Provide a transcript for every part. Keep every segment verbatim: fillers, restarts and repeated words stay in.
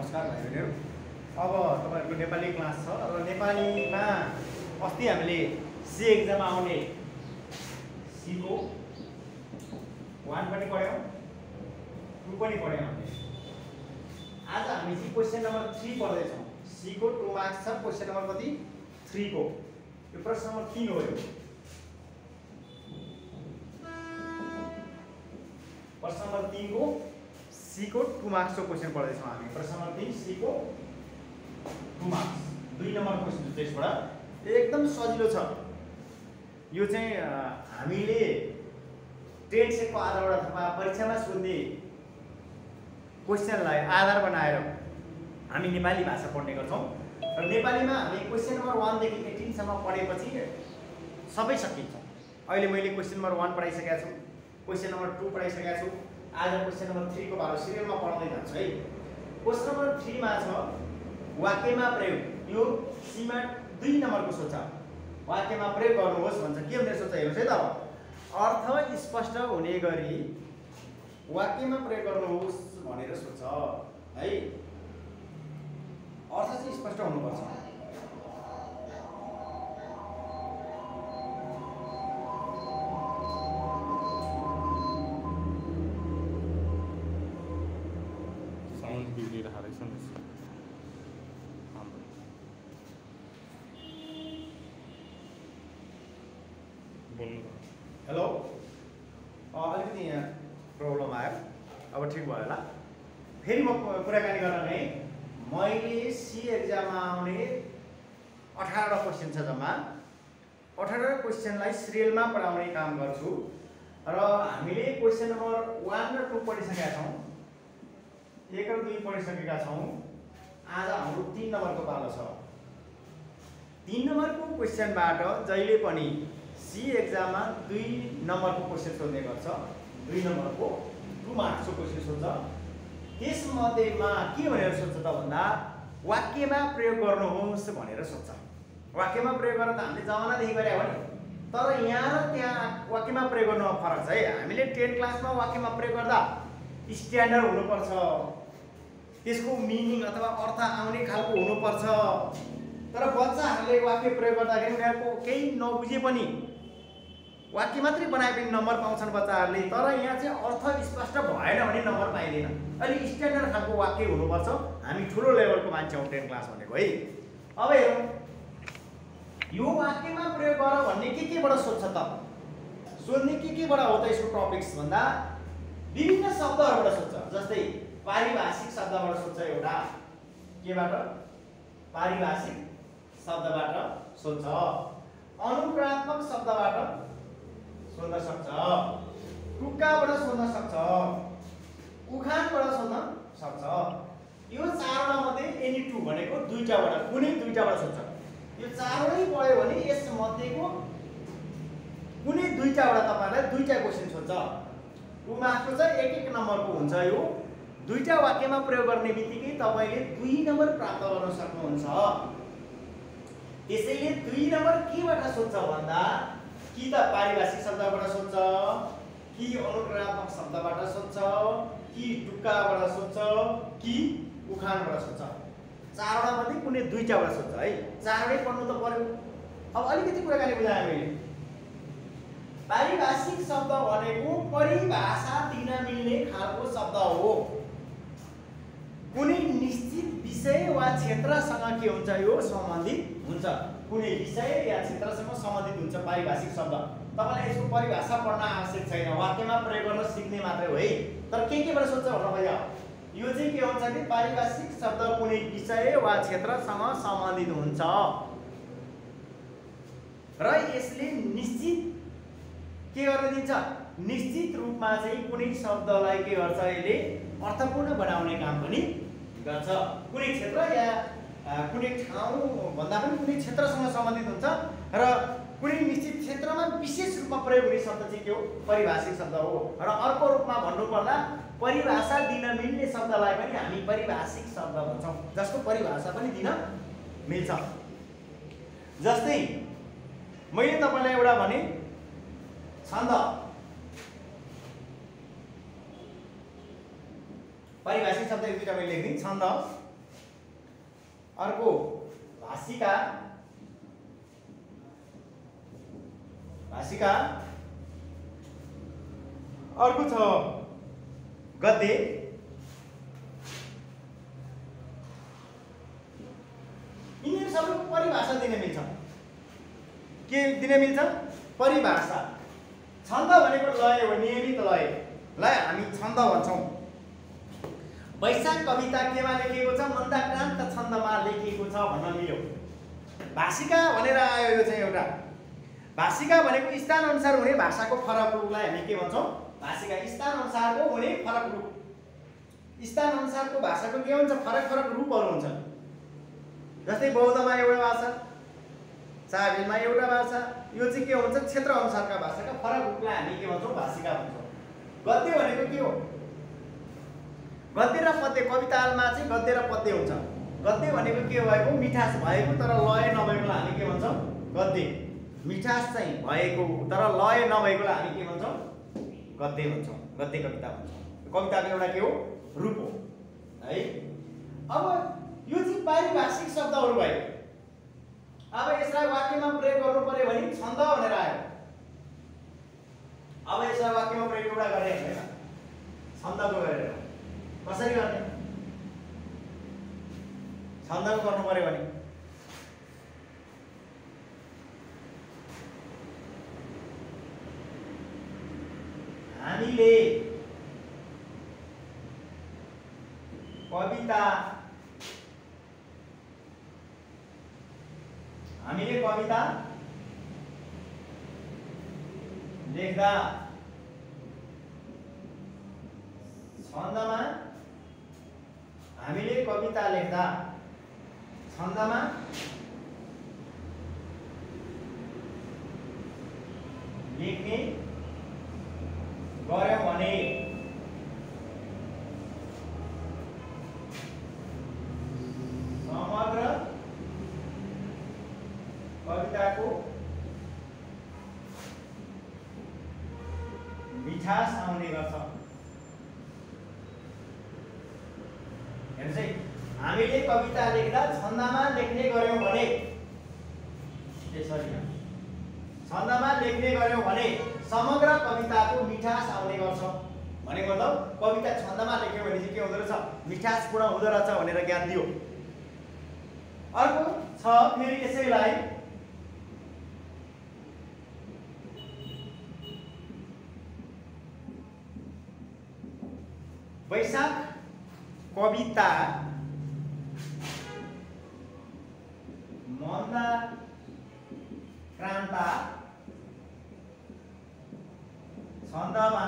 नमस्कार भाइ बहिनीहरू। अब तपाईहरुको नेपाली क्लास छ र नेपालीमा अस्ति हामीले सी एक्जाम आउने सी को एक पनि पढ्यौं, दुई पनि पढ्यौं हामीले। आज हामी चाहिँ क्वेशन नम्बर तीन पढ्दै छौं। सी को दो मार्क्स छ, क्वेशन नम्बर कति तीन को। यो प्रश्न नम्बर तीन हो। यो प्रश्न नम्बर तीन को सी को दो मार्क्स को क्वेशन पढ्दै छौं हामी। प्रश्न नम्बर तीन सी को दो मार्क्स, दुई नम्बर क्वेशन छ त्यसबाट। एकदम सजिलो छ यो चाहिँ। हामीले टेन सेटको आधारबाट अथवा परीक्षामा सोध्ने क्वेशनलाई आधार बनाएर हामी नेपाली भाषा पढ्ने गर्छौं। र नेपालीमा हामी क्वेशन नम्बर एक देखि अठार सम्म पढेपछि सबै सकिन्छ। अहिले मैले क्वेशन नम्बर एक पढाइसकेका छु, क्वेशन नम्बर दुई पढाइसकेका छु। आज क्वेशन नम्बर तीन को बारे सिरियलमा पढाउँदै जान्छु है। क्वेशन नम्बर तीन मा छ वाक्यमा प्रयोग। यो सीमा दुई नम्बरको सोच। वाक्यमा प्रयोग गर्नुहोस् भन्छ। के भनेर सोच हेर्नुस् है त। अर्थ स्पष्ट हुने गरी वाक्यमा प्रयोग गर्नुहोस् भनेर सोच है। अर्थ चाहिँ स्पष्ट हुनुपर्छ। हेलो, अलिकति यहाँ प्रब्लम आयो, अब ठिक भयो होला। फेरि म कुराकानी गर्न नै मैले सी एक्जाममा आउने अठारवटा क्वेशन छ जम्मा। अठारवटा क्वेशनलाई सिरियलमा पढाउने काम गर्छु र हामीले क्वेशन नम्बर एक र दुई पढिसकेका छौं, एक र दुई पढिसकेका छौं। आज हाम्रो तीन नम्बरको पालो छ। तीन नम्बरको क्वेशनबाट जहिले पनि सी एक्जाममा दुई नम्बरको क्वेशन सोध्ने गर्छ। दुई नम्बरको दो मार्क्सको क्वेशन सोध्छ। त्यसमध्येमा के भनेर सोध्छ त भन्दा वाक्यमा प्रयोग गर्नुहोस् भनेर सोध्छ। वाक्यमा प्रयोग गर्न त हामीले जमानादेखि गरे हो नि, तर यहाँ र त्यहाँ वाक्यमा प्रयोग गर्नुमा फरक छ है। हामीले टेन क्लासमा वाक्यमा प्रयोग गर्दा स्ट्यान्डर्ड हुनुपर्छ, त्यसको मिनिङ अथवा अर्थ आउने खालको हुनुपर्छ। तर बच्चाहरूले वाक्य प्रयोग गर्दाखेरि उनीहरूको केही नबुझे पनि वाक्य मात्रै बनाए पनि नम्बर पाउँछन् बच्चाहरूले। तर यहाँ चाहिँ अर्थ स्पष्ट भएन भने नम्बर पाइँदैन। अलि स्ट्यान्डर्ड खालको वाक्य हुनुपर्छ। हामी ठुलो लेभलको मान्छे हौं टेन क्लास भनेको है। अब हेरौँ यो वाक्यमा प्रयोग गर भन्ने के केबाट सोध्छ त। सोध्ने के केबाट हो त यसको टपिक्स भन्दा विभिन्न शब्दहरूबाट सोध्छ। जस्तै पारिभाषिक शब्दबाट सोध्छ। एउटा केबाट? पारिभाषिक शब्दबाट सोध्छ। अनुक्रियात्मक शब्दबाट सोध्न सक्छ। टुक्काबाट सोध्न सक्छ। उखानबाट सोध्न सक्छ। यो चारवटा मध्ये एनी टू भनेको दुईटाबाट, कुनै दुईटाबाट सोध्छ। यो चारवटै पढ्यो भने यस मध्येको कुनै दुईटाबाट तपाईलाई दुईटा क्वेशन सोध्छ। टु मार्क्सको चाहिँ एक एक नम्बरको हुन्छ। यो दुईटा वाक्यमा प्रयोग गर्ने बित्तिकै तपाईले दुई नम्बर प्राप्त गर्न सक्नुहुन्छ। त्यसैले दुई नम्बर केबाट सोध्छ भन्दा कि त पारिभाषिक शब्दबाट सोध्छ, कि अनुक्रियात्मक शब्दबाट सोध्छ, कि टुक्काबाट सोध्छ, कि उखानबाट सोध्छ। चारवटा मध्ये कुनै दुईटाबाट सोध्छ है। चारवटै पढ्नु त पर्यो। अब अलिकति कुराकानी बुझाएँ मैले। पारिभाषिक शब्द भनेको परिभाषा दिन मिल्ने खालको शब्द हो। कुनै निश्चित विषय वा क्षेत्रसँग के हुन्छ, यो सम्बन्धित हुन्छ। कुनै विषय या क्षेत्रसँग सम्बन्धित हुन्छ पारिभाषिक शब्द। तपाईलाई यसको परिभाषा पढ्न आवश्यक छैन, वाक्यमा प्रयोग गर्न सिक्ने मात्रै हो है। तर के केबाट सोध्छ भन्नु भयो। यो चाहिँ के हुन्छ कि पारिभाषिक शब्द कुनै विषय वा क्षेत्रसँग सम्बन्धित हुन्छ र यसले निश्चित के गर्न दिन्छ, निश्चित रूपमा चाहिँ कुनै शब्दलाई के गर्छ, यसले अर्थपूर्ण बनाउने काम पनि गर्छ। कुनै क्षेत्र या कुनै ठाउँ भन्दा पनि कुनै क्षेत्रसँग सम्बन्धित हुन्छ र कुनै निश्चित क्षेत्रमा विशेष रूपमा प्रयोग हुने शब्द चाहिँ के हो, परिभाषिक शब्द हो। र अर्को रूपमा भन्नुपर्दा परिभाषा दिन मिल्ने शब्दलाई पनि हामी परिभाषिक शब्द भन्छौँ, जसको परिभाषा पनि दिन मिल्छ। जस्तै मैले तपाईलाई एउटा भने छन्द। परिभाषिक शब्द एक दुईटा मैले लेख्दिन। छन्द अर्को भाषिका भाषिका अर्को छ गद्य। यिनीहरू सबैको परिभाषा दिन मिल्छ। के दिन मिल्छ? परिभाषा। छन्द भनेको लय हो, नियमित लय। लय हामी छन्द भन्छौँ। वैशाख कविता केमा लेखिएको छ? मन्दाक्रान्त छन्दमा लेखिएको छ भन्न मिल्यो। भाषिका भनेर आयो यो चाहिँ एउटा। भाषिका भनेको स्थान अनुसार हुने भाषाको फरक रूपलाई हामी के भन्छौँ? भाषिका। स्थान अनुसारको हुने फरक रूप। स्थान अनुसारको भाषाको के हुन्छ? फरक फरक रूपहरू हुन्छ। जस्तै बौद्धमा एउटा भाषा, चाबेलमा एउटा भाषा। यो चाहिँ के हुन्छ? क्षेत्र अनुसारका भाषाका फरक रूपलाई हामी के भन्छौँ? भाषिका भन्छौँ। गद्य भनेको के हो? गद्य र पद्य। कवितामा चाहिँ गद्य र पद्य हुन्छ। गद्य भनेको के भएको? मिठास भएको तर लय नभएकोलाई हामी के भन्छौँ? गद्य। मिठास चाहिँ भएको तर लय नभएकोलाई हामी के भन्छौँ? गद्य भन्छौँ। गद्य कविता भन्छौँ। कविताको एउटा के हो? रूप हो है। अब यो चाहिँ पारिभाषिक शब्दहरू भयो। अब यसलाई वाक्यमा प्रयोग गर्नु पर्यो भने छन्द भनेर आयो। अब यसलाई वाक्यमा प्रयोग एउटा गर्ने हैन, छन्दको गरेर कसरी गर्ने? छन्दको गर्नु पर्यो भने हामीले कविता हामीले कविता लेख्दा छन्दमा हामीले कविता लेख्दा छन्दमा लेख्ने गर्यौं भने समग्र कविताको मिठास आउने गर्छ। हेर्नुस् है, हामीले कविता लेख्दा छन्दमा लेख्ने गर्यौं भने त्यसरी छन्दमा लेख्ने गर्यौं भने समग्र कविताको मिठास आउने गर्छ। भनेको मतलब कविता छन्दमा लेख्यो भने चाहिँ के हुँदो रहेछ? मिठासपूर्ण हुँदो रहेछ भनेर ज्ञान दियो। अर्को छ फेरि यसैलाई वैशाख कविता मन्दाक्रान्ता छन्दमा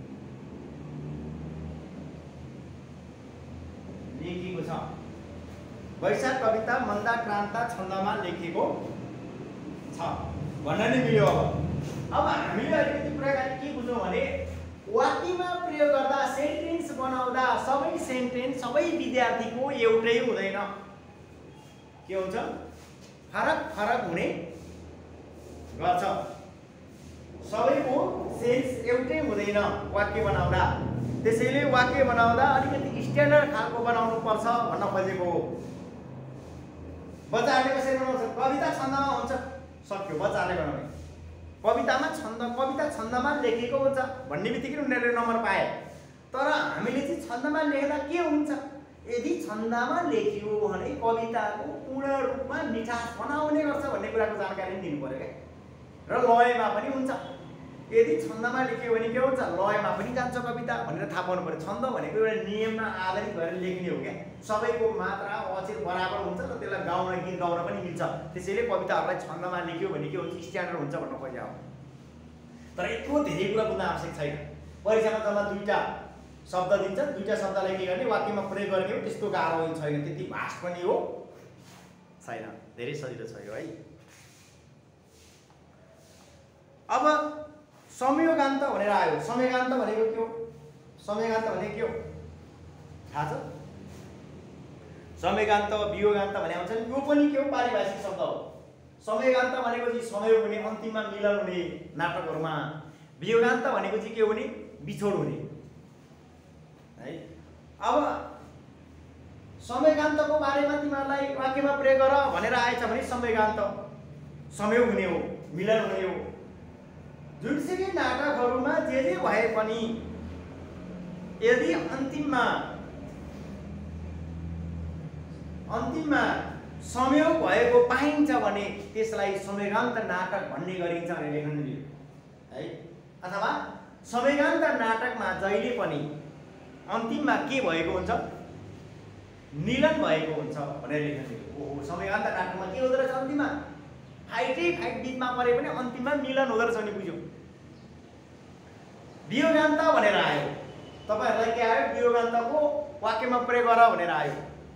लेखिएको छ। वैशाख कविता मन्दाक्रान्ता छन्दमा लेखिएको छ भन्न नि मिल्यो। अब अब हामीले अलिकति कुराकानी के बुझ्यौँ भने वाक्यमा प्रयोग गर्दा सेन्टेन्स बनाउँदा सबै सेन्टेन्स सबै विद्यार्थीको एउटै हुँदैन। के हुन्छ? फरक फरक हुने गर्छ। सबैको सेन्स एउटै हुँदैन वाक्य बनाउँदा। त्यसैले वाक्य बनाउँदा अलिकति स्ट्यान्डर्ड खालको बनाउनु पर्छ भन्न खोजेको हो। बच्चाहरूले कसरी बनाउँछ? कविता छन्दमा हुन्छ, सक्यो बच्चाले बनाउने। कवितामा छन्द कविता छन्दमा लेखेको हुन्छ भन्ने बित्तिकै उनीहरूले नम्बर पाए। तर हामीले चाहिँ छन्दमा लेख्दा के हुन्छ? यदि छन्दमा लेखियो भने कविताको पूर्ण रूपमा मिठास बनाउने गर्छ भन्ने कुराको जानकारी पनि दिनु पर्यो क्या। र लयमा पनि हुन्छ। यदि छन्दमा लेखियो भने के हुन्छ? लयमा पनि जान्छ कविता भनेर थाहा पाउनु पर्यो। छन्द भनेको एउटा नियममा आधारित भएर लेख्ने हो क्या। सबैको मात्रा अक्षर बराबर हुन्छ र त्यसलाई गाउन गीत गाउन पनि मिल्छ। त्यसैले कविताहरूलाई छन्दमा लेख्यो भने के हुन्छ? स्ट्यान्डर्ड हुन्छ भन्न खोजेको हो। तर यत्रो धेरै कुरा बुझ्न आवश्यक छैन। परीक्षामा जम्मा दुईटा शब्द दिन्छ, दुईटा शब्दलाई के गर्ने? वाक्यमा प्रयोग गर्ने हो। त्यस्तो गाह्रो छैन, त्यति भास्ट पनि हो छैन, धेरै सजिलो छ यो है। अब संयोगान्त भनेर आयो। संयोगान्त भनेको के हो? संयोगान्त भनेको के हो थाहा छ? संयोगान्त वियोगान्त भने आउँछ नि, यो पनि के हो? पारिभाषिक शब्द हो। संयोगान्त भनेको चाहिँ संयोग हुने, अन्तिममा मिलन हुने नाटकहरूमा। वियोगान्त भनेको चाहिँ के हुने? बिछोड हुने है। अब समयगान्तको बारेमा तिमीहरूलाई वाक्यमा प्रयोग गर भनेर आएछ भने समयगान्त समय हुने हो, मिलन हुने हो। जुनसुकै नाटकहरूमा जे जे भए पनि यदि अन्तिममा अन्तिममा संयोग भएको पाइन्छ भने त्यसलाई समयगान्त नाटक भन्ने गरिन्छ भने लेख्न दियो है। अथवा समयगान्त नाटकमा जहिले पनि अन्तिममा के भएको हुन्छ, मिलन भएको हुन्छ भनेर लेख्न दियो। ओहो, समयगान्त नाटकमा के हुँदो रहेछ, अन्तिममा फाइटै फाइट बिचमा परे पनि अन्तिममा मिलन हुँदो रहेछ भने बुझ्यो। वियोगान्त भनेर आयो, तपाईहरुलाई के आयो, वियोगान्तको वाक्यमा प्रयोग गर भनेर आयो।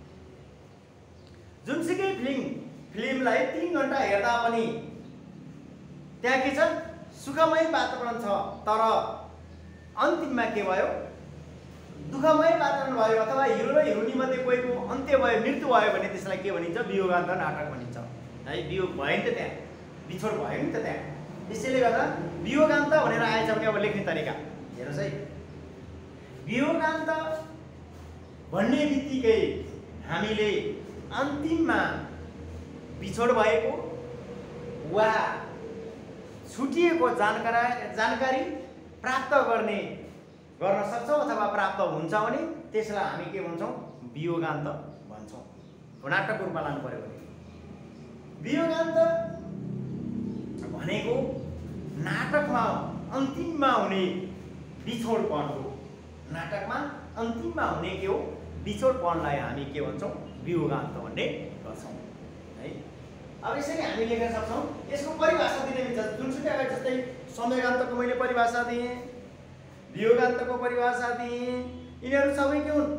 जुनसुकै फिल्म फिल्मलाई तीन घण्टा हेर्दा पनि त्यहाँ के छ, सुखमय वातावरण छ, तर अन्तिममा के भयो, दुःखमय वातावरण भयो अथवा हिरो र हिरोइनी मध्ये कोहीको अन्त्य भयो, मृत्यु भयो भने त्यसलाई के भनिन्छ, वियोगान्त नाटक भनिन्छ है। वियोग भयो नि त, त्यहाँ बिछोड भयो नि त त्यहाँ। त्यसैले गर्दा वियोगान्त भनेर आएछ भने अब लेख्ने तरिका हेर्नुस् है। वियोगान्त भन्ने बित्तिकै हामीले अन्तिममा बिछोड भएको वा छुटिएको जानकारी जानकारी प्राप्त गर्ने गर्न सक्छौँ अथवा प्राप्त हुन्छ भने त्यसलाई हामी के भन्छौँ, वियोगान्त भन्छौँ। नाटकको रूपमा लानु पर्यो भने वियोगान्त भनेको नाटकमा अन्तिममा हुने बिछोडपन हो। नाटकमा अन्तिममा हुने के हो, बिछोडपनलाई हामी के भन्छौँ, वियोगान्त भन्ने गर्छौँ है। अब यसरी हामी लेख्न सक्छौँ। यसको परिभाषा दिने मिल्छ। जुनसुकै अगाडि जस्तै समयगान्तको मैले परिभाषा दिएँ, वियोगान्तको परिभाषा दिएँ, यिनीहरू सबै के हुन्,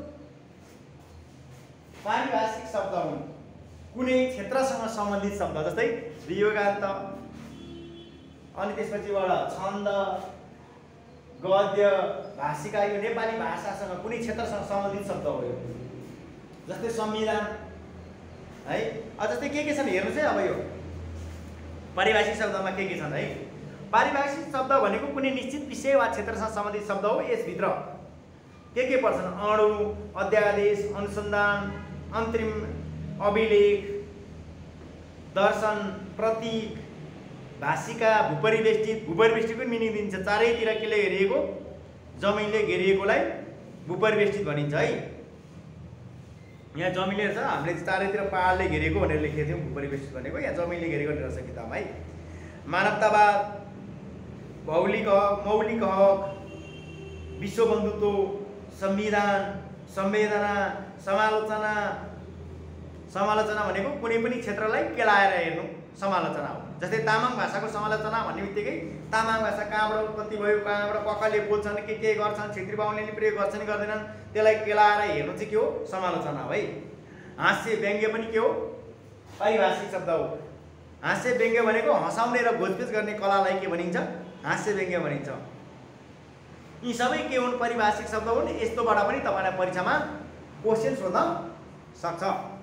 पारिभाषिक शब्द हुन्, कुनै क्षेत्रसँग सम्बन्धित शब्द। जस्तै वियोगान्त, अनि त्यसपछिबाट छन्द, गद्य, भाषिका, यो नेपाली भाषासँग कुनै क्षेत्रसँग सम्बन्धित शब्द हो यो। जस्तै संविधान है। अब जस्तै के के छन् हेर्नुहोस् है। अब यो पारिभाषिक शब्दमा के के छन् है। पारिभाषिक शब्द भनेको कुनै निश्चित विषय वा क्षेत्रसँग सम्बन्धित शब्द हो। यसभित्र के के पर्छन्, अणु, अध्यादेश, अनुसन्धान, अन्तरिम अभिलेख, दर्शन, प्रतीक, भाषिका, भूपरिवेष्टित। भूपरिवेष्टितको मिनिङ दिन्छ, चारैतिर केले घेरिएको, जमिनले घेरिएकोलाई भूपरिवेष्टित भनिन्छ है। यहाँ जमिनले रहेछ, हामीले चारैतिर पहाडले घेरेको भनेर लेखेको थियौँ, भूपरिवेष्टित भनेको यहाँ जमिनले घेरेको रहेछ किताबमा है। मानवतावाद, भौलिक हक, मौलिक हक, विश्व बन्धुत्व, संविधान, संवेदना, समालोचना। समालोचना भनेको कुनै पनि क्षेत्रलाई केलाएर हेर्नु समालोचना हो। जस्तै तामाङ भाषाको समालोचना भन्ने बित्तिकै तामाङ भाषा कहाँबाट उत्पत्ति भयो, कहाँबाट कसले बोल्छन्, के के गर्छन्, छेत्री बाहुनले प्रयोग गर्छन् कि गर्दैनन्, त्यसलाई केलाएर हेर्नु चाहिँ के हो, समालोचना हो है। हास्य व्यङ्ग्य पनि के हो, पारिभाषिक शब्द हो। हास्य व्यङ्ग्य भनेको हँसाउने र घोचपेच गर्ने कलालाई के भनिन्छ, हास्य व्यङ्ग्य भनिन्छ। यी सबै के हुन्, पारिभाषिक शब्द हुन्। यस्तोबाट पनि तपाईँलाई परीक्षामा क्वेसन सोध्न सक्छ।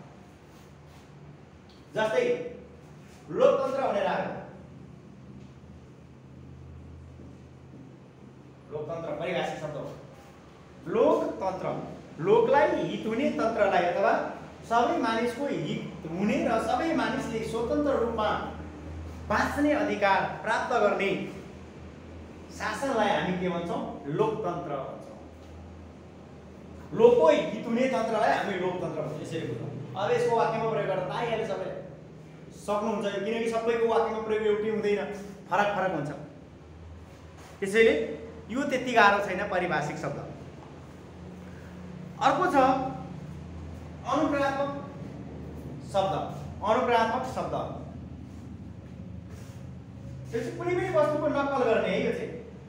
जस्तै लोकतन्त्र भनेर आयो, लोकतन्त्र पारिभाषिक शब्द हो। लोकतन्त्र, लोकलाई हित हुने, तन्त्रलाई अथवा सबै मानिसको हित हुने र सबै मानिसले स्वतन्त्र रूपमा बाँच्ने अधिकार प्राप्त गर्ने शासनलाई हामी के भन्छौँ, लोकतन्त्र भन्छौँ। लोकको हित हुने तन्त्रलाई हामी लोकतन्त्र भन्छौँ। यसरी बुझौँ। अब यसको वाक्यमा प्रयोग गर्न आइहाल्यो, सबैले सक्नुहुन्छ, किनकि सबैको वाक्यमा प्रयोग एउटै हुँदैन, फरक फरक हुन्छ। त्यसैले यो त्यति गाह्रो छैन पारिभाषिक शब्द। अर्को छ अनुक्रियात्मक शब्द। अनुक्रियात्मक शब्द यो चाहिँ कुनै पनि वस्तुको नक्कल गर्ने है। यो चाहिँ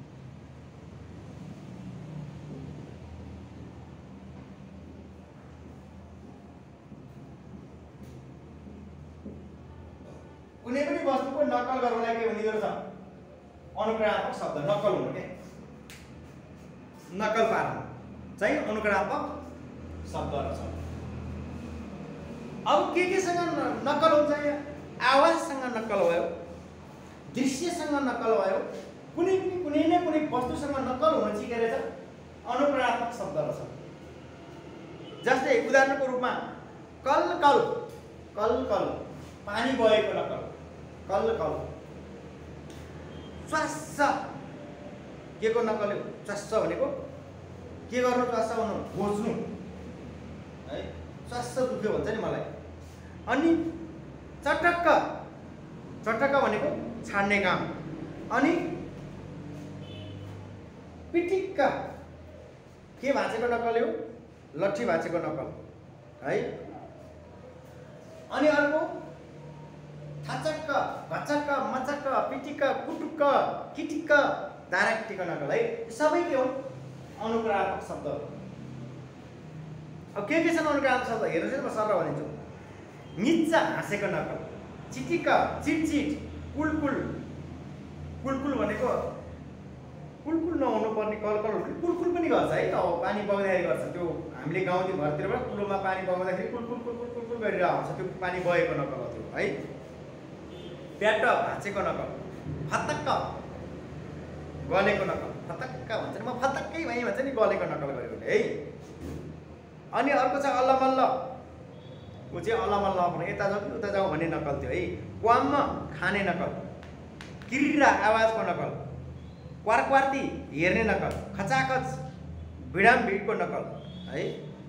कुनै पनि वस्तुको नक्कल गर्नलाई के भनिँदो रहेछ, अनुक्रियात्मक शब्द। नक्कल हुनु के, नक्कल पार्नु चाहिँ अनुक्रियात्मक शब्द रहेछ। अब के केसँग नक्कल हुन्छ, आवाजसँग नक्कल भयो, दृश्यसँग नक्कल भयो, कुनै पनि कुनै न कुनै वस्तुसँग नक्कल हुन चाहिँ के रहेछ, अनुक्रियात्मक शब्द रहेछ। जस्तै उदाहरणको रूपमा कल कल कल कल पानी बगेको नकल कल कल च्वास्स के को नकल हो च्वास्स भनेको के गर्नु च्वास्स भन्नु घोच्नु है च्वास्स दुख्यो भन्छ नि मलाई अनि चटक्क चटक्क भनेको छाड्ने काम अनि पिटिक्क के भाँचेको नकल हो लट्ठी भाँचेको नकल है अनि अर्को थाचक्क भचक्क मचक्क पिटिक्क कुटुक्क किटिक्क दाराकिटीको नकल है सबै के हो अनुक्रामक शब्दहरू अब के के छन् अनुक्रामक शब्द हेर्नुहोस् है म सरल भनिदिन्छु निच्चा हाँसेको नकल चिटिक्क चिटचिट कुलकुल कुलकुल भनेको कुलकुल नहुनु पर्ने कलकल कुलकुल पनि गर्छ है त पानी बग्दाखेरि गर्छ त्यो हामीले गाउँतिर घरतिरबाट कुलोमा पानी बगाउँदाखेरि कुलकुल कुलकुल कुलकुल गरेर आउँछ त्यो पानी बगेको नकल हो त्यो है प्याट भाँचेको नकल फतक्क गलेको नकल फतक्क भन्छ नि म फतक्कै भएँ भन्छ नि गलेको नकल गरेको है अनि अर्को छ अल्लमल्ल ऊ चाहिँ अल्लमल्ल भने यता जाऊ कि उता जाऊ भन्ने नकल थियो है क्वाम्म खाने नकल किर्रा आवाजको नकल क्वारक्वार्ती हेर्ने नकल खचाखच भिडाम भिडको नकल है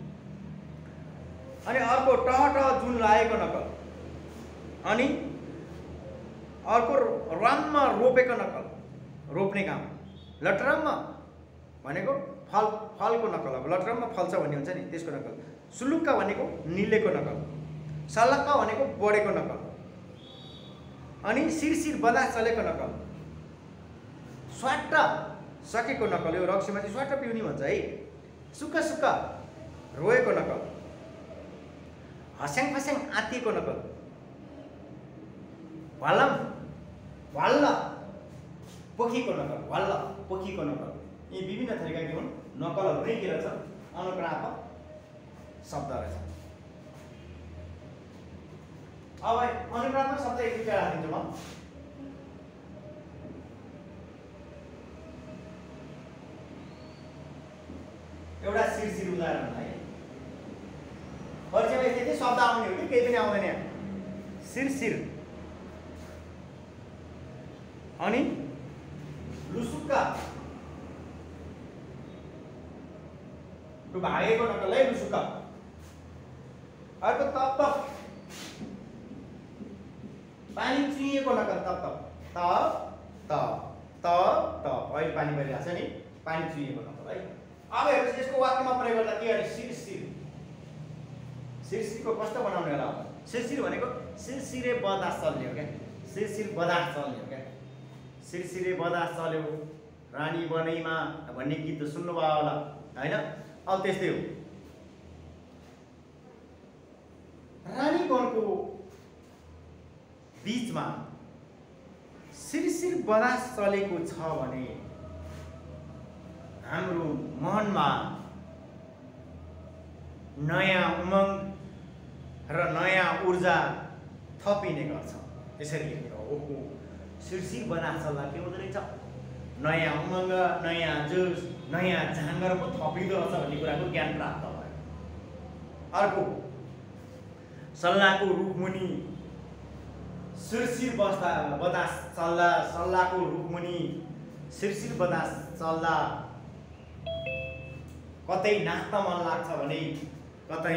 अनि अर्को टह टह जुन लागेको नकल अनि अर्को रम्म रोपेको नकल रोप्ने काम लटरम्म भनेको फल फलको नकल अब लटरम्म फल्छ भन्ने हुन्छ नि त्यसको नकल सुलुक्क भनेको निलेको नकल सलक्क भनेको बढेको नकल अनि सिरसिर बदा चलेको नकल स्वाट्ट सकेको नकल यो रक्सीमा चाहिँ स्वाट्ट पिउनी भन्छ है सुक्क सुक्क रोएको नकल हस्याङ फस्याङ आत्तिएको नकल भलम भल्ल पोखीको नकल भल्ल पोखीको नकल यी विभिन्न थरीका के हुन् नकलहरू नै के रहेछ अनुक्रामक शब्द रहेछ अब अनुक्रामक शब्द एक दुईवटा राखिदिन्छु म एउटा सिरसिर उदाहरण है परीक्षामा यति शब्द आउने हो कि केही पनि आउँदैन यहाँ सिरसिर अनि लुसुक्का त्यो भागेको नकल है लुसुक्का अर्को तप तप पानी चुहिएको नकल तप तप तप तप तप तप अहिले पानी परिरहेको छ नि पानी चुहिएको नकल है अब हेर्नुहोस् यसको वाक्यमा प्रयोग गर्दा के अरे सिरसिर सिरसिरको कस्तो बनाउने होला सिरसिर भनेको सिरसिरे बदास चल्ने हो क्या सिरसिर बदास चल्ने हो क्या सिरसिरे बदास चल्यो रानी बनैमा भन्ने गीत त सुन्नुभयो होला होइन अब त्यस्तै हो रानी वनको बीचमा सिरसिर बदास चलेको छ भने हाम्रो मनमा नयाँ उमङ्ग र नयाँ ऊर्जा थपिने गर्छ त्यसरी लेख्ने हो ओहो सिरसिर बदास चल्दा के हुँदो रहेछ नयाँ उमङ्ग नयाँ जोस नयाँ जाँगर पो थपिँदो रहेछ भन्ने कुराको ज्ञान प्राप्त भयो अर्को सल्लाहको रुखमुनि सिरसिर बस्दा बदास चल्दा सल्लाहको रुखमुनि सिरसिर बदास चल्दा कतै नाच्न मन लाग्छ भने कतै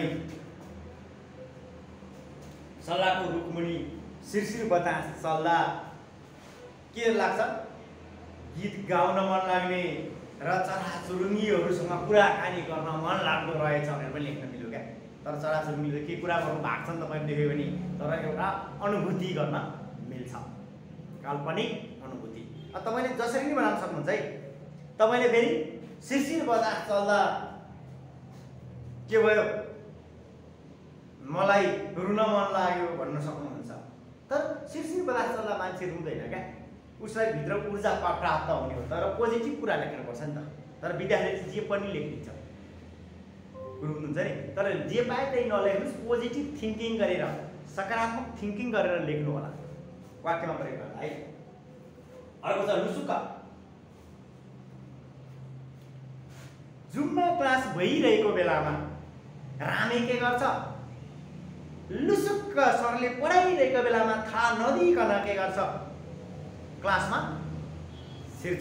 सल्लाहको रुखमुनि सिरसिर बदास चल्दा के लाग्छ गीत गाउन मन लाग्ने र चराचुरुङ्गीहरूसँग कुराकानी गर्न मन लाग्दो रहेछ भनेर पनि लेख्न मिल्यो क्या तर चराचुरुङ्गीले के कुरा गर्नु भएको छ नि तपाईँले देख्यो भने तर एउटा अनुभूति गर्न मिल्छ काल्पनिक अनुभूति अब तपाईँले जसरी पनि बनाउन सक्नुहुन्छ है तपाईँले फेरि सिरसिर बदास चल्दा के भयो मलाई रुन मन लाग्यो भन्न सक्नुहुन्छ तर सिरसिर बदास चल्दा मान्छे रुँदैन क्या उसलाई भित्र ऊर्जा प्राप्त हुने हो तर पोजिटिभ कुरा लेख्नुपर्छ नि त तर विद्यार्थीले जे पनि लेखिदिन्छ बुझ्नुहुन्छ नि तर जे पाए त्यही नलेख्नुहोस् पोजिटिभ थिङ्किङ गरेर सकारात्मक थिङ्किङ गरेर लेख्नु होला वाक्यमा प्रयोग गर्दा है अर्को छ लुसुक्का जुममा क्लास भइरहेको बेलामा रामे के गर्छ, लुसुक्क सरले पढाइरहेको बेलामा थाहा नदिइकन के गर्छ, क्लासमा छिर्छ।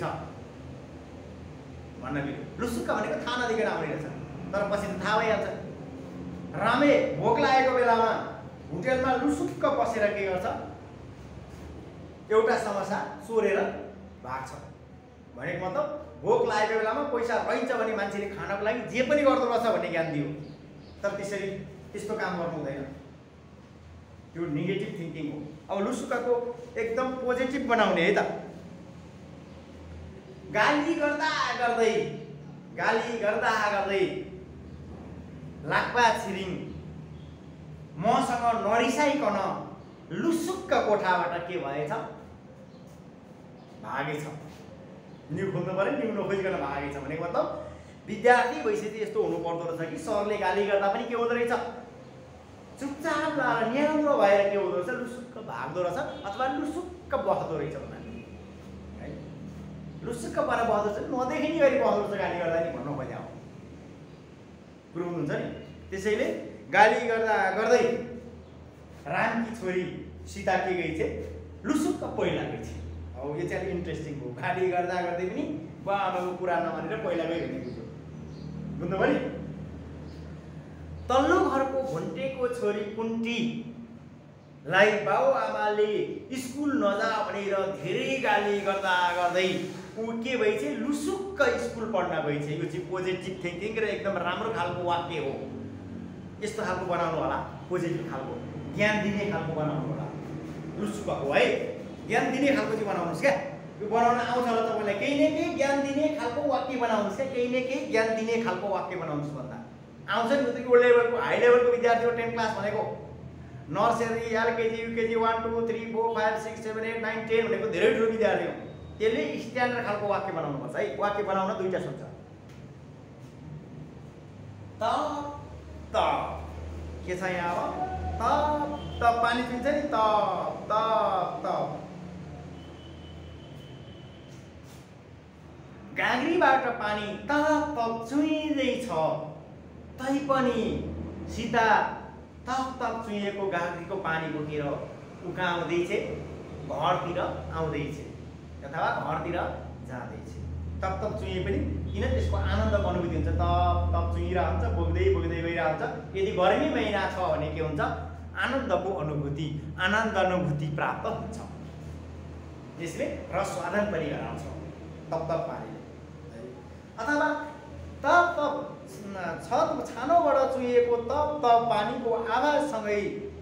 भन्न मिल्यो, लुसुक्क भनेको थाहा नदिइकन आउने रहेछ, तर पछि त थाहा भइहाल्छ। रामे भोक लागेको बेलामा होटेलमा लुसुक्क बसेर के गर्छ, एउटा समस्या चोरेर भाग्छ। भनेको मतलब भोक लागेको बेलामा पैसा रहन्छ भने मान्छेले खानको लागि जे पनि गर्दो रहेछ भन्ने ज्ञान दियो, तर त्यसरी त्यस्तो काम गर्नु हुँदैन। त्यो नेगेटिभ थिङ्किङ हो। अब लुसुक्कको एकदम पोजिटिभ बनाउने है त। गाली गर्दा गर्दै गाली गर्दा गर्दै लाक्पा छिरिङ मसँग नरिसाइकन लुसुक्क कोठाबाट के भएछ, भागेछ। न्यु खोल्नु पर्यो, न्यु नखोजिकन भागेछ भनेको मतलब विद्यार्थी भइसकेपछि यस्तो हुनु पर्दो रहेछ कि सरले गाली गर्दा पनि के हुँदो रहेछ, चुपचाप लाएर न्यानो भएर के हुँदो रहेछ, लुसुक्क भाग्दो रहेछ अथवा लुसुक्क बस्दो रहेछ भन्नाले है। लुसुक्क भएर बस्दो रहेछ, नदेखिने गरी बस्दो रहेछ गाली गर्दा नि भन्नु खोज्या हो, कुरो हुन्छ नि। त्यसैले गाली गर्दा गर्दै रामकी छोरी सीता के गई छे, लुसुक्क पहिला गई छे। अब यो चाहिँ इन्ट्रेस्टिङ हो। गाली गर्दा गर्दै पनि बुवा आमाको कुरा नमानेर पहिला गई भन्ने बुझ्यो, बुझ्नु भयो नि। तल्लो घरको भुन्टेको छोरी कुन्तीलाई बाउ आमाले स्कुल नजा भनेर धेरै गाली गर्दा गर्दै ऊ के भएछ, लुसुक्क स्कुल पढ्न गएछ। यो चाहिँ पोजिटिभ थिङ्किङ र एकदम राम्रो खालको वाक्य हो। यस्तो खालको बनाउनु होला, पोजिटिभ खालको ज्ञान दिने खालको बनाउनु होला। लुसुक्कको है ज्ञान दिने खालको चाहिँ बनाउनुहोस् क्या। यो बनाउन आउँछ होला तपाईँलाई, केही न केही ज्ञान दिने खालको वाक्य बनाउनुहोस् क्या। केही न केही ज्ञान दिने खालको वाक्य बनाउनुहोस् भन्दा आउँछ नि। त्यो यो लेभलको हाई लेभलको विद्यार्थी हो। टेन क्लास भनेको nursery, LKG, UKG, one two three four five six seven eight nine ten भनेको धेरै ठुलो विद्यार्थी हो। त्यसले स्ट्यान्डर्ड खालको वाक्य बनाउनुपर्छ है। वाक्य बनाउन दुईटा सोच्छ, त त के छ यहाँ अब, त त पानी पिन्छ नि, त त त गाग्रीबाट पानी तप तप चुहिँदैछ, तैपनि सीता तप तप चुहिएको गाग्रीको पानी बोकेर उका आउँदैछ, घरतिर आउँदैछ अथवा घरतिर जाँदैछ। तप तप चुहिए पनि किन त्यसको आनन्दको अनुभूति हुन्छ, तप तप चुहिरहन्छ, बोक्दै बोक्दै गइरहन्छ। यदि गर्मी महिना छ भने के हुन्छ, आनन्दको अनुभूति, आनन्द अनुभूति प्राप्त हुन्छ। यसले रसवादन पनि गराउँछ तप तप पानीले। अथवा तप तप छत छानोबाट चुहिएको तप तप पानीको आवाजसँगै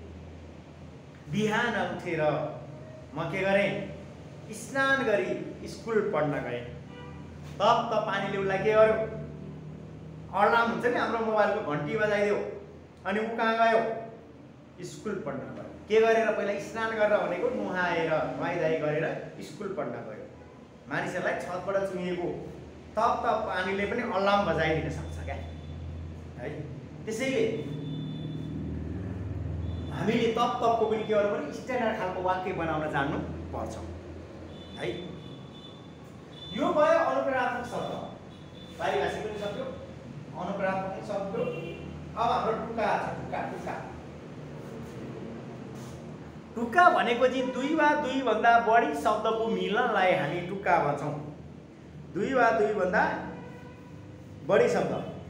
बिहान उठेर म के गरेँ, स्नान गरी स्कुल पढ्न गएँ। तप तप पानीले उसलाई के गर्यो, अलार्म हुन्छ नि हाम्रो मोबाइलको, घन्टी बजाइदियो अनि ऊ कहाँ गयो, स्कुल पढ्न गयो। के गरेर, पहिला स्नान गरेर भनेको नुहाएर नुहाइधुवाइ गरेर स्कुल पढ्न गयो। मानिसहरूलाई छतबाट चुहिएको तप तप पानीले पनि अलार्म बजाइदिन सक्छ क्या है। त्यसैले हामीले तप तपको पनि के गर्नु पर्यो, स्ट्यान्डर्ड खालको वाक्य बनाउन जान्नु पर्छ है। यो भयो अनुप्रेरणात्मक शब्द, पारिभाषिक पनि सक्यो, अनुप्रेरणात्मक पनि सक्यो। अब हाम्रो टुक्का छ, टुक्का टुक्का टुक्का भनेको चाहिँ दुई वा दुई भन्दा बढी शब्दको मिलनलाई हामी टुक्का भन्छौँ। दुई वा दुई भन्दा बढी शब्द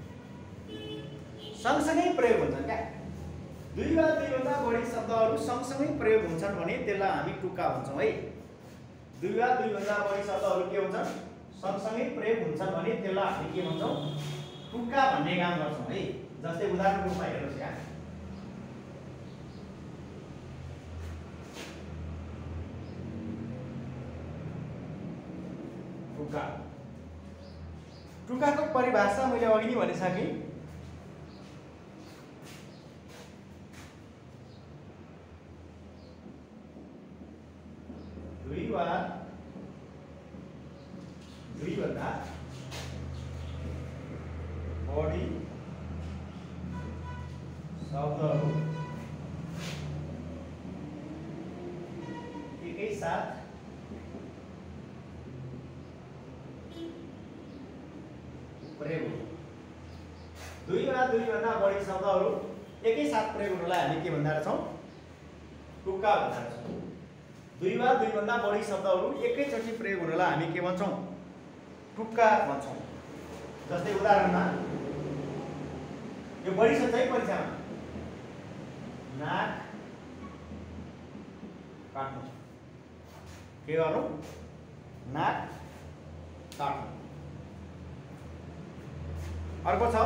सँगसँगै प्रयोग हुन्छन् क्या। दुई वा दुई भन्दा बढी शब्दहरू सँगसँगै प्रयोग हुन्छन् भने त्यसलाई हामी टुक्का भन्छौँ है। दुई वा दुई भन्दा बढी शब्दहरू के हुन्छन्, सँगसँगै प्रयोग हुन्छन् भने त्यसलाई हामी के भन्छौँ, टुक्का भन्ने काम गर्छौँ है। जस्तै उदाहरणको रूपमा हेर्नुहोस् यहाँ, टुक्का। टुक्काको परिभाषा मैले अघि नै भनिसकेँ। दुई वा दुई भन्दा बढी शब्दहरू एकैसाथ प्रयोग दुई वा दुई भन्दा बढी शब्दहरू एकैसाथ प्रयोग हुनलाई हामी के भन्दा रहेछौँ? टुक्का भन्दा रहेछौँ। दुई वा दुई भन्दा बढी शब्दहरू एकैचोटि प्रयोग हुनलाई हामी के भन्छौँ? टुक्का भन्छौँ। जस्तै उदाहरणमा यो बढी छ है परीक्षामा, नाक काट्नु। के गर्नु? नाक काट्नु। अर्को छ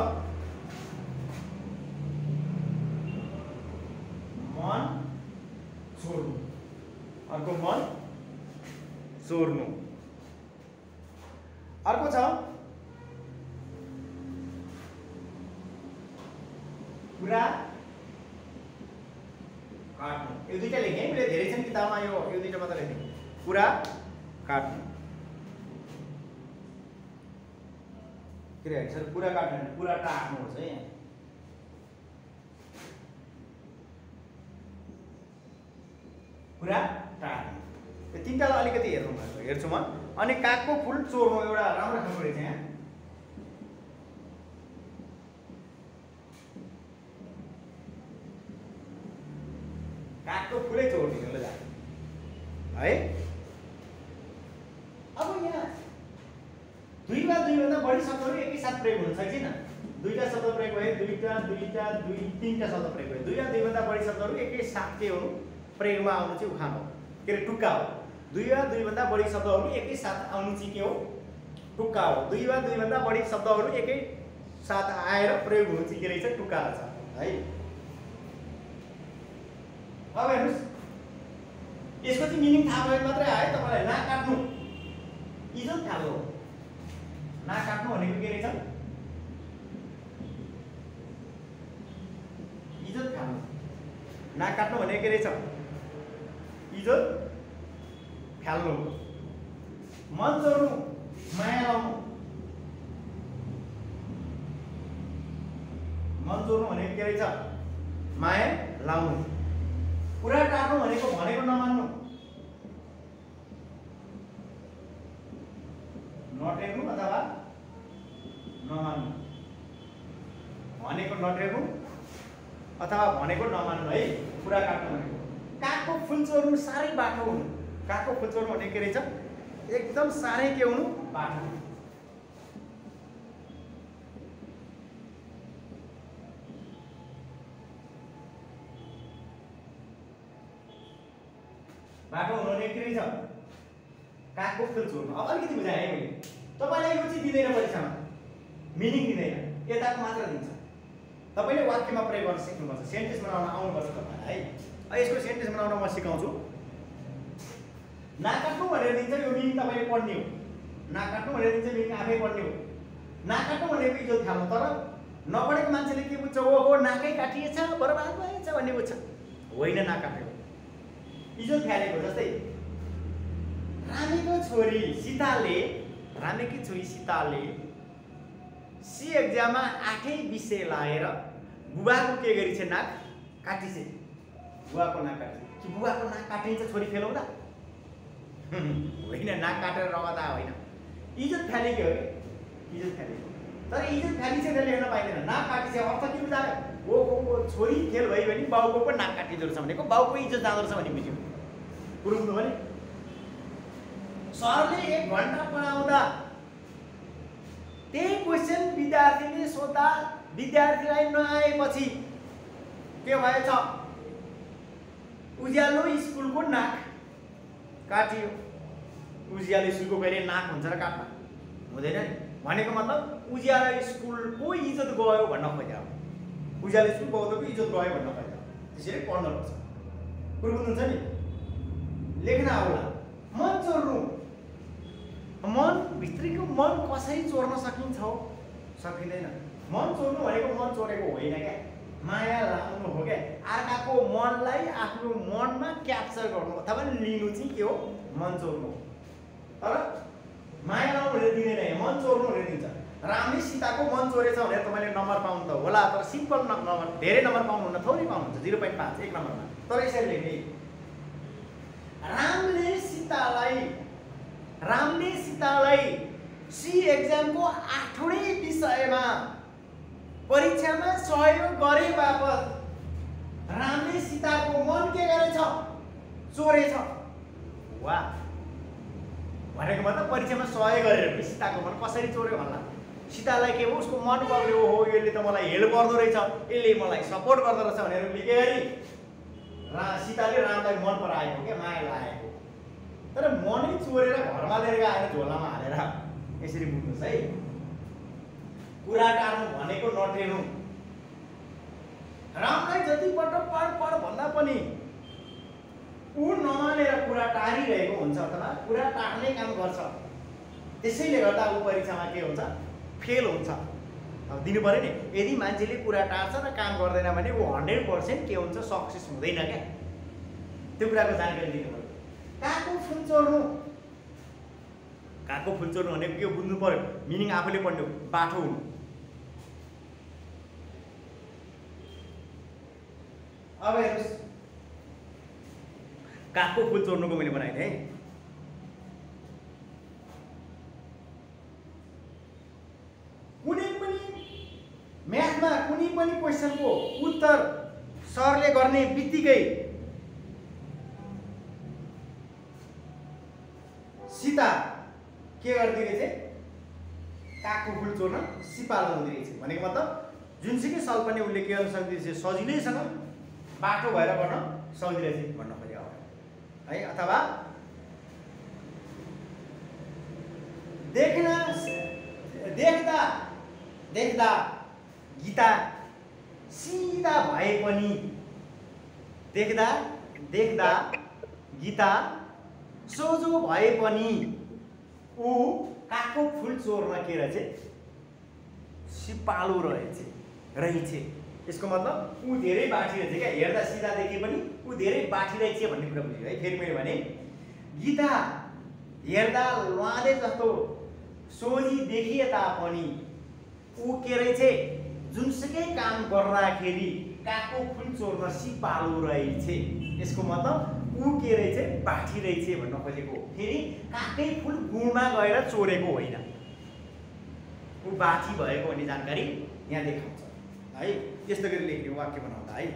मन छोड्नु। अर्को मन चोर्नु। अर्को छ कुरा काट्नु। यो दुईटा लेखेँ मैले, धेरै छन् किताबमा, यो यो दुईटा मात्र लेखेँ। कुरा काट्नु। के रे सर, कुरा काट्नु कुरा टाट्नु हुन्छ है यहाँ। कुरा टाट्नु। यो तिनटालाई अलिकति हेर्नु भएको हेर्छु म। अनि कागको फुल चोर्नु एउटा राम्रो खालको रहेछ यहाँ। कागको फुलै चोर्ने हो ल है। अब यहाँ दुई वा दुई भन्दा बढी शब्दहरू एकैसाथ प्रयोग हुन सक्दैन। दुईटा शब्द प्रयोग भए, दुईटा दुईटा दुई तीनटा शब्द प्रयोग भए। दुई वा दुई भन्दा बढी शब्दहरू एकैसाथ के हुनु? प्रयोगमा आउनु चाहिँ उखान हो, के अरे टुक्का हो। दुई वा दुई भन्दा बढी शब्दहरू एकैसाथ आउनु चाहिँ के हो? टुक्का हो। दुई वा दुई भन्दा बढी शब्दहरू एकैसाथ आएर प्रयोग हुनु चाहिँ के रहेछ? टुक्का रहेछ है। अब हेर्नुहोस्, यसको चाहिँ मिनिङ थाहा भयो मात्रै है तपाईँलाई। नाक काट्नु इज्जत खालो हो। नाक काट्नु भनेको के रहेछ? इज्जत खानु। नाक काट्नु भनेको के रहेछ? इज्जत फाल्नु। मन चोर्नु माया लाउनु। मन चोर्नु भनेको के रहेछ? माया लाउनु। कुरा टार्नु भनेको भनेको नमान्नु। नटेर्नु अथवा नमान्नु। भनेको नटेर्नु अथवा भनेको नमान्नु है। कुरा काट्नु भनेको। कागको फुल चोर्नु साह्रै बाठो हुनु। कागको फुल चोर्नु भनेको के रहेछ? एकदम साह्रै के हुनु? बाठो। बाटो हुनु भने के रहेछ? कागको फुल चोर्नु। अब अलिकति बुझाएँ है मैले। तपाईँलाई यो चाहिँ दिँदैन परीक्षामा, मिनिङ दिँदैन, यताको मात्र दिन्छ। तपाईँले वाक्यमा प्रयोग गर्न सिक्नुपर्छ, सेन्टेन्स बनाउन आउनुपर्छ तपाईँलाई है। यसको सेन्टेन्स बनाउन म सिकाउँछु। नाक काट्नु भनेर दिन्छ, यो मिनिङ तपाईँले पढ्ने हो। नाक काट्नु भनेर दिन्छ, मिनिङ आफै पढ्ने हो। नाक काट्नु भनेको इज्जत खानु। तर नपढेको मान्छेले के बुझ्छ? ओहो नाकै काटिएछ, बर्बाद भएछ भन्ने बुझ्छ। होइन, नाक काटेको इज्जत फ्यालेको। जस्तै रामेको छोरी सीताले रामेकी छोरी सीताले सी एक्जाममा आठै विषय लाएर बुबाको के गरिछ? नाक काटिछ। बुबाको नाक काटिछ कि बुबाको नाक काटिन्छ छोरी फेल हुँदा? होइन, नाक काटेर रगता होइन। इज्जत फ्यालेको हो कि इज्जत फ्यालेको। तर इज्जत फ्यालिछ त्यसले हेर्न पाइँदैन। नाक काटिछ अर्थ के बुझायो? ओ छोरी फेल भयो भने बाउको पनि नाक काटिँदो रहेछ भनेको बाउको इज्जत जाँदो रहेछ भन्ने बुझ्यो। कुरो बुझ्नु भने सरले एक घन्टा पढाउँदा त्यही क्वेसन विद्यार्थीले सोद्धा विद्यार्थीलाई नआएपछि के भएछ? उज्यालो स्कुलको नाक काटियो। उज्यालो स्कुलको कहिले नाक हुन्छ र काट्न हुँदैन नि। भनेको मतलब उज्यालो स्कुलको इज्जत गयो भन्न खोज्यो। उज्यालो स्कुल बौद्धको इज्जत गयो भन्न खोज्यो। त्यसरी पढ्नुपर्छ। कुरो बुझ्नुहुन्छ नि? लेख्न आउला। मन चोर्नु। मन भित्रीको मन कसरी चोर्न सकिन्छ? सकिँदैन। मन चोर्नु भनेको मन चोरेको होइन क्या, माया लाउनु हो क्या। अर्काको मनलाई आफ्नो मनमा क्याप्चर गर्नु अथवा लिनु चाहिँ के हो? मन चोर्नु। तर माया लाउनु भनेर दिँदैन, मन चोर्नु भनेर दिन्छ। रामले सीताको मन चोरेछ भनेर तपाईँले नम्बर पाउनु त होला, तर सिम्पल नम्बर धेरै नम्बर पाउनुहुन्न, थोरै पाउनुहुन्छ, जिरो पोइन्ट पाँच एक नम्बरमा। तर यसरी लेख्ने, रामले सीतालाई रामले सीतालाई सी एक्जामको आठवटै विषयमा परीक्षामा सहयोग गरे बापत रामले सीताको मन के गरेछ? चोरेछ। वाह, भनेको मतलब परीक्षामा सहयोग गरेर सीताको मन कसरी चोर्यो भन्ला? सीतालाई के हो, उसको मन पक्रियो, हो यसले त मलाई हेल्प गर्दो रहेछ, यसले मलाई सपोर्ट गर्दो रहेछ भनेर लेखे गरी रा सीताले रामलाई मन पराएको क्या, माया लागेको। तर मनै चोरेर घरमा लिएर आएर झोलामा हालेर यसरी बुझ्नुहोस् है। कुरा टार्नु भनेको नटेर्नु। रामलाई जति पटक पढ पढ भन्दा पनि ऊ नमानेर कुरा टारिरहेको हुन्छ अथवा कुरा टार्ने काम गर्छ। त्यसैले गर्दा ऊ परीक्षामा के हुन्छ? फेल हुन्छ। अब दिनु पर्यो नि, यदि मान्छेले कुरा टार्छ र काम गर्दैन भने ऊ हन्ड्रेड पर्सेन्ट के हुन्छ? सक्सेस हुँदैन क्या। त्यो कुराको जानकारी दिनु पर्यो। काको फुल चोर्नु, काको फुल चोर्नु भनेको के बुझ्नु पर्यो। मिनिङ आफूले पढ्नु, बाठो हुनु। अब हेर्नुहोस्, कागको फुल चोर्नुको मैले बनाएको थिएँ। कुनै पनि म्याथमा कुनै पनि क्वेसनको उत्तर सरले गर्ने बित्तिकै सीता के गर्दै रहेछ? कागको फुल चोर्न सिपालु हुँदै रहेछ। भनेको मतलब जुनसुकै सवाल पनि उसले के गर्न सक्दैछ? सजिलैसँग बाटो भएर गर्न सक्दिरहेछ भन्न खोजेको है। अथवा देखना देख्दा देख्दा गीता सिधा भए पनि, देख्दा देख्दा गीता सोझो भए पनि ऊ कागको फुल चोर्न के रहेछ? सिपालु रहेछ रहेछ। यसको मतलब ऊ धेरै बाठी रहेछ क्या। हेर्दा सिधा देखे पनि ऊ धेरै बाठी रहेछ भन्ने कुरा बुझ्यो है। फेरि मैले भने गीता हेर्दा लुहाले जस्तो सोझी देखिए तापनि ऊ के रहेछ? जुनसुकै काम गर्दाखेरि कागको फुल चोर्न सिपालु रहेछ। यसको मतलब ऊ के रहेछ? बाठी रहेछ भन्न खोजेको। फेरि कागकै फुल गुणमा गएर चोरेको होइन, ऊ बाठी भएको भन्ने जानकारी यहाँ देखाउँछ है। त्यस्तो गरी लेख्ने वाक्य बनाउँदा है।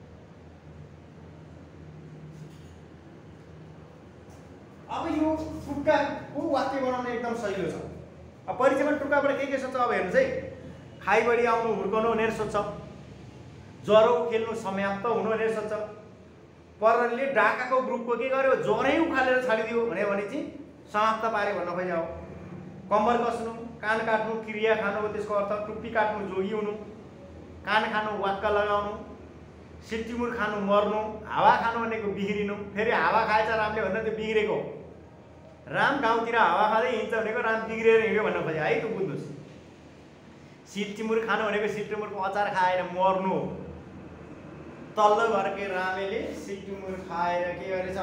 अब यो टुक्काको वाक्य बनाउन एकदम सजिलो छ। अब परीक्षामा टुक्काबाट के के सोध्छ? अब हेर्नुहोस् है। खाइ बढी आउनु, हुर्कनु भनेर सोध्छ। ज्वरो खेल्नु, समाप्त हुनु भनेर सोध्छ। परले डाकाको ग्रुपको के गर्यो? ज्वरै उखालेर छाडिदियो भने भने चाहिँ समाप्त पार्यो भन्न खोज्यो। कम्बर कस्नु, कान काट्नु, क्रिया खानु, त्यसको अर्थ टुप्पी काट्नु, जोगी हुनु, कान खानु, वाक्क लगाउनु, सिट्टिमुर खानु, मर्नु, हावा खानु भनेको बिग्रिनु। फेरि हावा खाएछ रामले भन्दा त्यो बिग्रेको। राम गाउँतिर हावा खाँदै हिँड्छ भनेको राम बिग्रेर हिँड्यो भन्न खोज्यो है। त्यो बुझ्नुहोस्। सिट्टिमुर खानु भनेको सिट्टिमुरको अचार खाएर मर्नु। तल्लो घरकै रामेले सिट्टिमुर खाएर के गरेछ?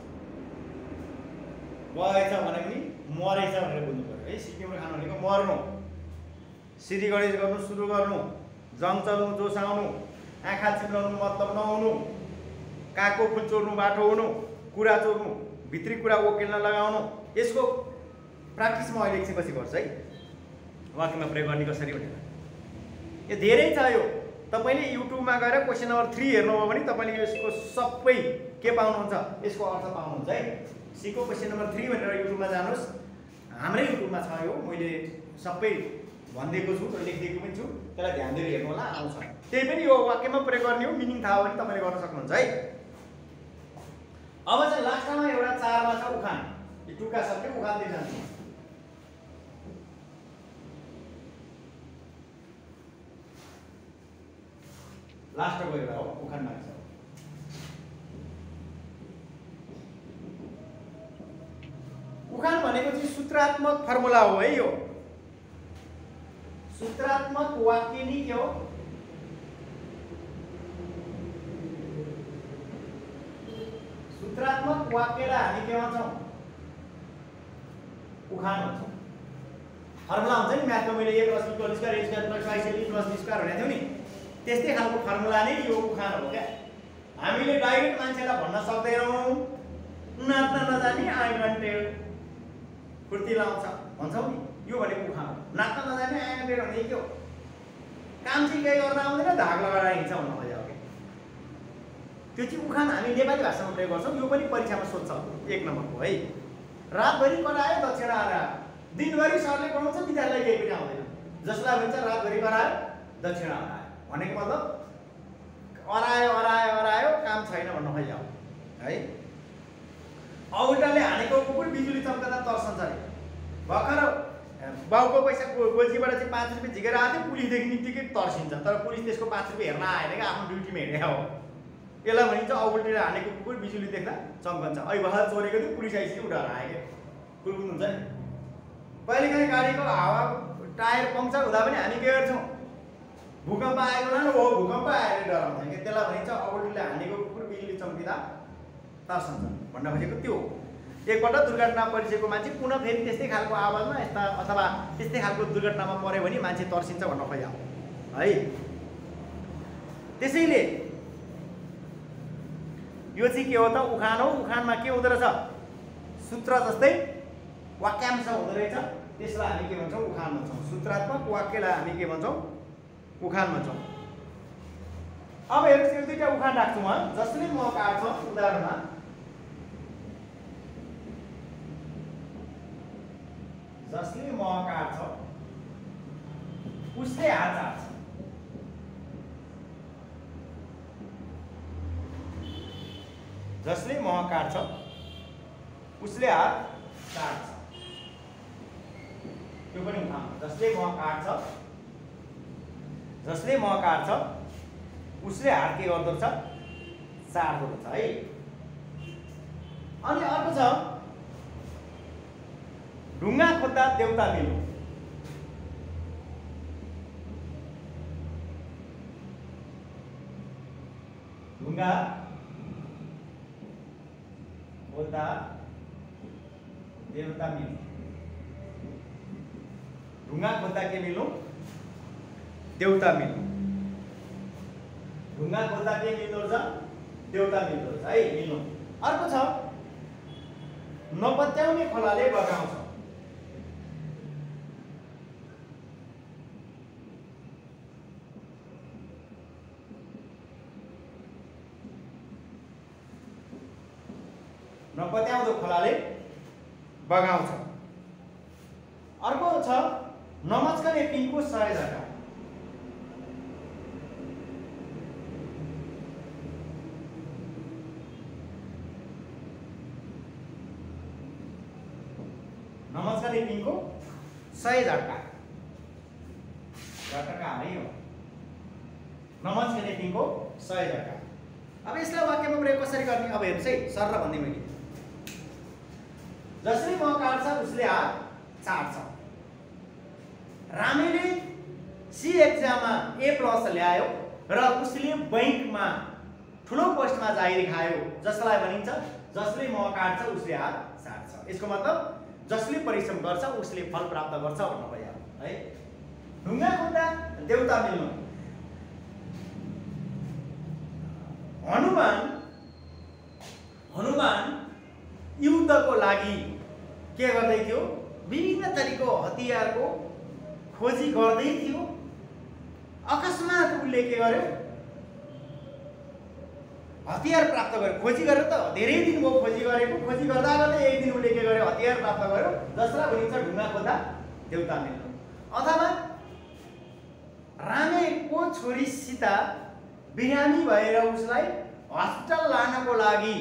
गएछ भने पनि मरेछ भनेर बुझ्नु पर्यो है। सिट्टिमुर खानु भनेको मर्नु। सिधी गणेश गर्नु सुरु गर्नु, जङ चल्नु जोसाउनु, आँखा चिम्लाउनु मतलब नहुनु, कागको फुल चोर्नु बाटो हुनु, कुरा चोर्नु, भित्री कुरा ओकेल्न लगाउनु। यसको प्र्याक्टिस म अहिले एकछिनपछि गर्छु है, वाक्यमा प्रयोग गर्ने कसरी भनेर। यो धेरै छ। यो तपाईँले युट्युबमा गएर क्वेसन नम्बर थ्री हेर्नुभयो भने तपाईँले यसको सबै के पाउनुहुन्छ? यसको अर्थ पाउनुहुन्छ है। सीको क्वेसन नम्बर थ्री भनेर युट्युबमा जानुहोस्। हाम्रै युट्युबमा छ यो, मैले सबै भनिदिएको छु र लेखिदिएको पनि छु। त्यसलाई ध्यान दिएर हेर्नु होला, आउँछ। त्यही पनि यो वाक्यमा प्रयोग गर्ने हो। मिनिङ थाहा हो भने तपाईँले गर्न सक्नुहुन्छ है। अब चाहिँ लास्टमा एउटा चारमा छ उखान। यो टुक्का सक्यो, उखान दिएर जान्छ। लास्टको एउटा हो, उखान माग्छ। उखान भनेको चाहिँ सूत्रात्मक फर्मुला हो है। यो सूत्रात्मक वाक्य नि के हो? सूत्रात्मक वाक्यलाई हामी के भन्छौँ? उखान भन्छौँ। फर्मुला हुन्छ नि म्याथमा, मैले A plus B plus square A square plus Y B plus B square भनेको थियो नि, त्यस्तै खालको फर्मुला नै यो उखान हो क्या। हामीले डाइरेक्ट मान्छेलाई भन्न सक्दैनौँ नाच्न नजाने आई वान्टेड फुर्ती लाउँछ भन्छौँ नि, यो भनेको उखान हो। नाच्न नजाने आई वान्टेड भने के हो? काम चाहिँ केही गर्न आउँदैन, धाग लगाएर हिँड्छ भन्नु खोजेको के। त्यो चाहिँ उखान हामी नेपाली भाषामा प्रयोग गर्छौँ, यो पनि परीक्षामा सोध्छ एक नम्बरको है। रातभरि करायो दक्षिणा हरायो, दिनभरि सरले पढाउँछ विद्यार्थीलाई केही पनि आउँदैन, जसलाई भन्छ रातभरि करायो दक्षिणा हरायो भनेको मतलब अरायो अरायो अरायो काम छैन भन्नु खोजेको है। औल्टाले हानेको कुकुर बिजुली चम्कदा तर्सन्छ अरे। भर्खर बाउको पैसा गोजीबाट चाहिँ पाँच रुपियाँ झिकेर आएको थियो, पुलिसदेखि नित्तिकै तर्सिन्छ, तर पुलिस त्यसको पाँच रुपियाँ हेर्न आएन क्या, आफ्नो ड्युटीमा हिँडेको हो। यसलाई भनिन्छ औल्टेर हानेको कुकुर बिजुली देख्दा चम्कन्छ। अहिले भर्खर चोरेको थियो, पुलिस आइसक्यो उठाएर आयो क्या, कुकुर हुन्छ नि। कहिलेकाहीँ गाडीको हावा टायर पङ्क्चर हुँदा पनि हामी के गर्छौँ, भूकम्प आएको बेला हो भूकम्प आएर डराउँछ क्या, त्यसलाई भनिन्छ औल्टेले हानेको कुकुर बिजुली चम्किँदा तर्सन्छ भन्न खोजेको त्यो। एकपल्ट दुर्घटना परिसकेको मान्छे पुनः फेरि त्यस्तै खालको आवाजमा यस्ता अथवा त्यस्तै खालको दुर्घटनामा पऱ्यो भने मान्छे तर्सिन्छ भन्न खोजेको है। त्यसैले यो चाहिँ के हो त, उखान हो। उखानमा के हुँदो रहेछ, सूत्र जस्तै वाक्यांश हुँदो रहेछ, त्यसलाई हामी के भन्छौँ, उखान भन्छौँ। सूत्रात्मक वाक्यलाई हामी के भन्छौँ, उखान भन्छौँ। अब हेर्नुहोस्, यो दुईवटा उखान राख्छु म। जसले मह काट्छ, उदाहरणमा जसले मह काट्छ उसले हात चाट्छ। जसले मह काट्छ उसले हात चाट्छ, त्यो पनि उखान। जसले मह काट्छ जसले मह काट्छ उसले हात के गर्दो रहेछ, चाट्दो रहेछ है। अनि अर्को छ, ढुङ्गा खोज्दा देउता मिल्नु। ढुङ्गा खोज्दा देउता मिल्नु। ढुङ्गा खोज्दा के मिल्नु, देउता मिल्नु। ढुङ्गा खोज्दा के मिल्दो रहेछ, देउता मिल्दो रहेछ है, मिल्नु। अर्को छ, नपत्याउने खोलाले बगाउँछ। नपत्याउँदो खोलाले बगाउँछ। अर्को छ, नमस्कने पिङको सय झट्का। नमस्कने पिङको सय झट्का, झट्का है हो, नमस्कने पिङको सय झट्का। अब यसलाई वाक्यमा प्रयोग कसरी गर्ने, अब हेर्नुहोस् है, सर र भन्दै मैले। जसले मह काट्छ उसले हात चाट्छ। रामेले सी एक्जाममा ए प्लस ल्यायो र उसले बैंकमा ठुलो पोस्टमा जागिर खायो, जसलाई भनिन्छ जसले मह काट्छ उसले हात चाट्छ। यसको मतलब जसले परिश्रम गर्छ उसले फल प्राप्त गर्छ भन्नु भयो है। ढुङ्गा खोज्दा देउता मिल्नु। हनुमान हनुमान युद्धको लागि के गर्दै थियो, विभिन्न तरिको हतियारको खोजी गर्दै थियो। अकस्मात उसले के गर्यो, हतियार प्राप्त गर्यो। खोजी गरेर त धेरै दिन भयो खोजी गरेको, खोजी गर्दा गर्दै एक दिन उसले के गर्यो, हतियार प्राप्त गर्यो, जसलाई भनिन्छ ढुङ्गा खोज्दा देउता मिल्नु। अथवा रामेको छोरी सीता बिरामी भएर उसलाई हस्पिटल लानको लागि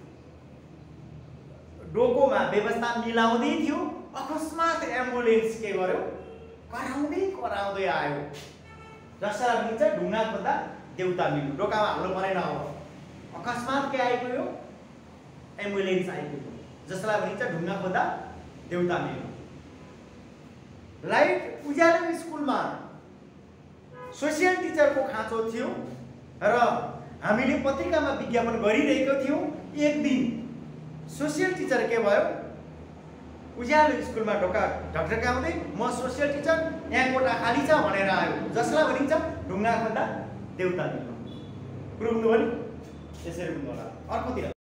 डोकोमा व्यवस्था मिलाउँदै थियो, अकस्मात एम्बुलेन्स के गर्यो, कराउँदै कराउँदै आयो, जसलाई भनिन्छ ढुङ्गा खोज्दा देउता मिल्नु। डोकामा हाल्नु परेन, अब अकस्मात के आइपुग्यो, एम्बुलेन्स आइपुग्यो, जसलाई भनिन्छ ढुङ्गा खोज्दा देउता मिल्नु। लाइट उज्यालो स्कुलमा सोसियल टिचरको खाँचो थियो र हामीले पत्रिकामा विज्ञापन गरिरहेको थियौँ। एक दिन सोसियल टिचर के भयो, उज्यालो स्कुलमा ढोका ढकढकाउँदै म सोसियल टिचर यहाँ कोठा खाली छ भनेर आयो, जसलाई भनिन्छ ढुङ्गा खोज्दा देउता मिल्नु। पुग्नु भने यसरी पुग्नु होला। अर्कोतिर